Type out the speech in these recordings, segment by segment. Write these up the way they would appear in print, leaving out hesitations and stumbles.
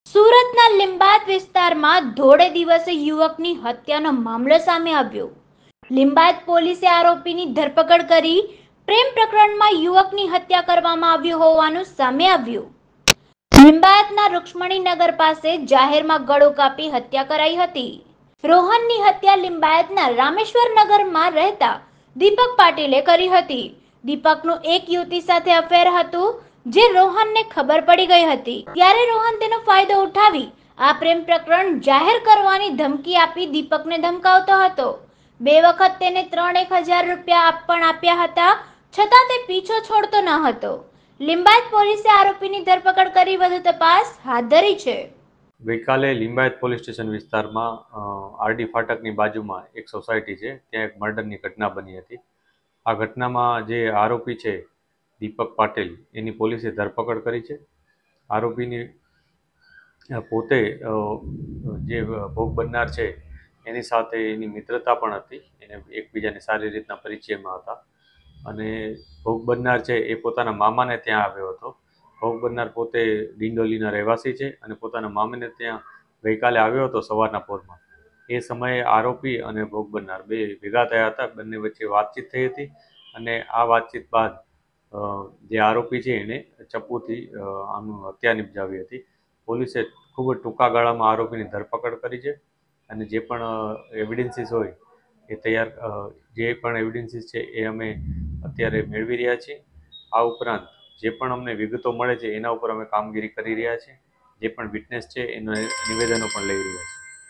સુરતના લિંબાયત વિસ્તારમાં ધોળે દિવસે યુવકની હત્યાનો મામલો સામે આવ્યો. લિંબાયત પોલીસે આરોપીની ધરપકડ કરી. પ્રેમ પ્રકરણમાં યુવકની હત્યા કરવામાં આવી હોવાનું સામે આવ્યું. લિંબાયતના રૂક્ષ્મણીનગર પાસે જાહેરમાં ગળો કાપી હત્યા કરાઈ હતી. રોહનની હત્યા લિંબાયતના રામેશ્વર નગરમાં રહેતા દીપક પાટીલે કરી હતી. દીપકનું એક યુવતી સાથે અફેર હતું, જે રોહનને ખબર પડી ગઈ હતી. ત્યારે રોહન તેનો ફાયદો ઉઠાવી આ પ્રેમ પ્રકરણ જાહેર કરવાની ધમકી આપી દીપકને ધમકાવતો હતો. 2 વખત તેને 3,000 રૂપિયા પણ આપ્યા હતા, છતાં તે પીછો છોડતો ન હતો. લિંબાયત પોલીસે આરોપીની ધરપકડ કરી વધુ તપાસ હાથ ધરી છે. ગઈકાલે લિંબાયત પોલીસ સ્ટેશન વિસ્તારમાં આરડી ફાટકની બાજુમાં એક સોસાયટી છે, ત્યાં એક મર્ડરની ઘટના બની હતી. આ ઘટનામાં જે આરોપી છે દીપક પાટીલ, એની પોલીસે ધરપકડ કરી છે. આરોપીની પોતે જે ભોગ બનનાર છે એની સાથે એની મિત્રતા પણ હતી, એને એકબીજાને સારી રીતના પરિચયમાં હતા. અને ભોગ બનનાર છે એ પોતાના મામાને ત્યાં આવ્યો હતો. ભોગ બનનાર પોતે ડિંડોલીના રહેવાસી છે અને પોતાના મામાને ત્યાં ગઈકાલે આવ્યો હતો સવારના પોરમાં. એ સમયે આરોપી અને ભોગ બનનાર બે ભેગા થયા હતા. બંને વચ્ચે વાતચીત થઈ હતી અને આ વાતચીત બાદ જે આરોપી છે એને ચપ્પુથી આનું હત્યા નિપજાવી હતી. પોલીસે ખૂબ જ ટૂંકા ગાળામાં આરોપીની ધરપકડ કરી છે અને જે પણ એવિડન્સીસ હોય એ જે પણ એવિડન્સીસ છે એ અમે અત્યારે મેળવી રહ્યા છીએ. આ ઉપરાંત જે પણ અમને વિગતો મળે છે એના ઉપર અમે કામગીરી કરી રહ્યા છીએ. જે પણ વિટનેસ છે એના નિવેદનો પણ લઈ રહ્યા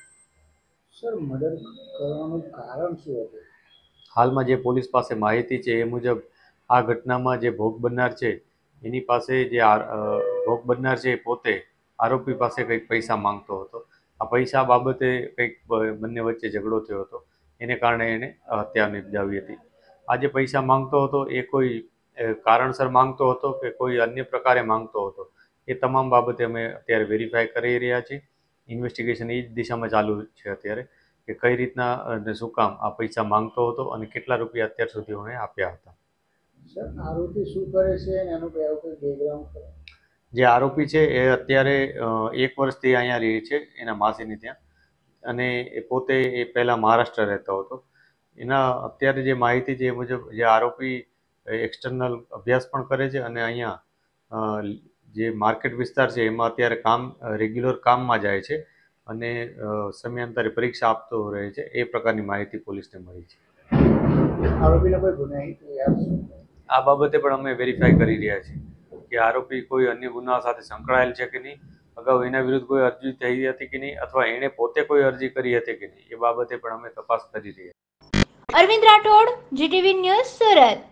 છીએ. સર, મર્ડર કરવાનું કારણ શું હતું? હાલમાં જે પોલીસ પાસે માહિતી છે એ મુજબ આ ઘટનામાં જે ભોગ બનનાર છે એની પાસે જે ભોગ બનનાર છે એ પોતે આરોપી પાસે કંઈક પૈસા માંગતો હતો. આ પૈસા બાબતે કંઈક બંને વચ્ચે ઝઘડો થયો હતો, એને કારણે એને હત્યા નિપજાવી હતી. આ જે પૈસા માંગતો હતો એ કોઈ કારણસર માંગતો હતો કે કોઈ અન્ય પ્રકારે માંગતો હતો, એ તમામ બાબતે અમે અત્યારે વેરીફાઈ કરી રહ્યા છીએ. ઇન્વેસ્ટિગેશન એ જ દિશામાં ચાલુ છે અત્યારે કે કઈ રીતના અને શું કામ આ પૈસા માંગતો હતો અને કેટલા રૂપિયા અત્યાર સુધી અમે આપ્યા હતા. સર, આરોપી શું કરે છે અને એનું કોઈ બેકગ્રાઉન્ડ? જે આરોપી છે એ અત્યારે 1 વર્ષથી અહીંયા રહે છે એના માસીની ત્યાં, અને એ પોતે પહેલાં મહારાષ્ટ્ર રહેતો હતો. એના અત્યારે જે માહિતી છે એ મુજબ જે આરોપી એક્સટર્નલ અભ્યાસ પણ કરે છે અને અહીંયા જે માર્કેટ વિસ્તાર છે એમાં અત્યારે રેગ્યુલર કામમાં જાય છે અને સમયાંતરે પરીક્ષા આપતો રહે છે. એ પ્રકારની માહિતી પોલીસને મળી છે. આરોપીને કોઈ ગુનાહિત આ બાબતે પણ અમે વેરીફાઈ કરી રહ્યા છીએ કે આરોપી કોઈ અન્ય ગુના સાથે સંકળાયેલ છે કે નહીં, અગાઉ એના વિરુદ્ધ કોઈ અરજી થઈ હતી કે નહીં, અથવા એણે પોતે કોઈ અરજી કરી હતી કે નહીં, એ બાબતે પણ અમે તપાસ કરી રહ્યા છીએ. Arvind Rathod, GTV news, Surat.